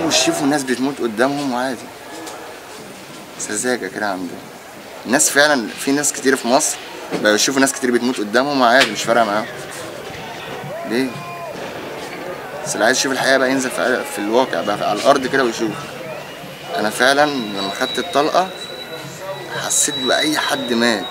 ويشوفوا الناس بتموت قدامهم وعادي، سذاجة كده عندهم. الناس فعلا في ناس كتير في مصر بقوا يشوفوا ناس كتير بتموت قدامهم وعادي مش فارقة معاهم. ليه؟ بس اللي عايز يشوف الحقيقة بقى ينزل في الواقع بقى على الأرض كده ويشوف. أنا فعلا لما خدت الطلقة حسيت بأي حد مات.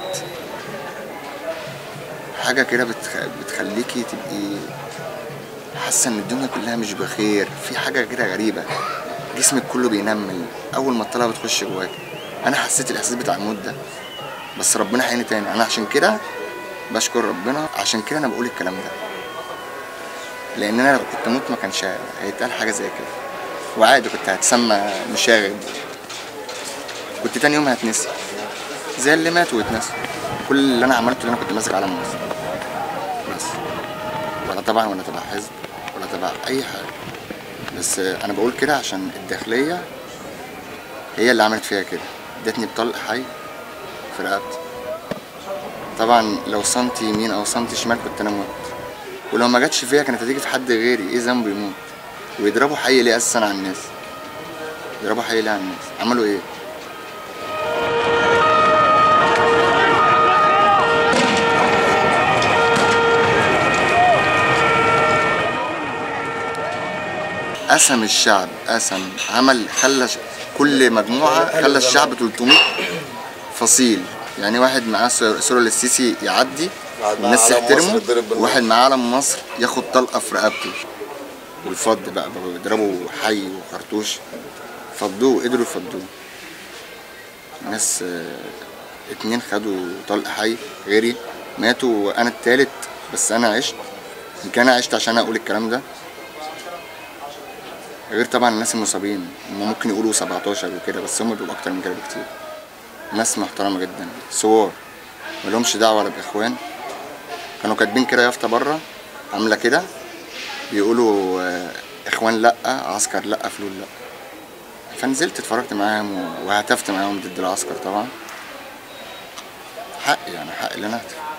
حاجة كده بتخليكي تبقي حاسة إن الدنيا كلها مش بخير، في حاجة كده غريبة، جسمك كله بينمل أول ما الطلقة بتخش جواك. أنا حسيت الإحساس بتاع الموت ده، بس ربنا حياني تاني. أنا عشان كده بشكر ربنا، عشان كده أنا بقول الكلام ده، لأن أنا لو كنت أموت ما كانش هيتقال حاجة زي كده، وعادي كنت هتسمى مشاغب، كنت تاني يوم هتنسي زي اللي ماتوا واتنسوا. كل اللي أنا عملته اللي أنا كنت ماسك علم مصر بس، ولا طبعا ولا تبع حزب ولا تبع أي حاجة. بس أنا بقول كده عشان الداخلية هي اللي عملت فيها كده، ادتني بطلق حي في رقبتي. طبعا لو سنتي يمين أو سنتي شمال كنت أنا مت، ولو ما جاتش فيها كانت هتيجي في حد غيري. إيه ذنبه يموت؟ ويضربوا حي ليه أساسا على الناس؟ يضربوا حي ليه على الناس؟ عملوا إيه؟ قسم الشعب، قسم، عمل، خلى كل مجموعة خلى الشعب 300 فصيل. يعني واحد معاه صورة للسيسي يعدي والناس تحترمه، وواحد معاه علم مصر ياخد طلقة في رقبته. والفض بقى بيضربوا حي وخرطوش، فضوه، قدروا يفضوه. ناس 2 خدوا طلق حي غيري ماتوا، وأنا التالت، بس أنا عشت. يمكن أنا عشت عشان أقول الكلام ده، غير طبعا الناس المصابين. هم ممكن يقولوا 17 وكده، بس هم بيبقوا اكتر من كده بكتير. ناس محترمه جدا، ثوار ملهمش دعوه ولا باخوان. كانوا كاتبين كده يافطه بره عامله كده بيقولوا اخوان لا، عسكر لا، فلول لا. فنزلت اتفرجت معاهم وهتفت معاهم ضد العسكر طبعا. حقي يعني، حقي اللي انا اهتف.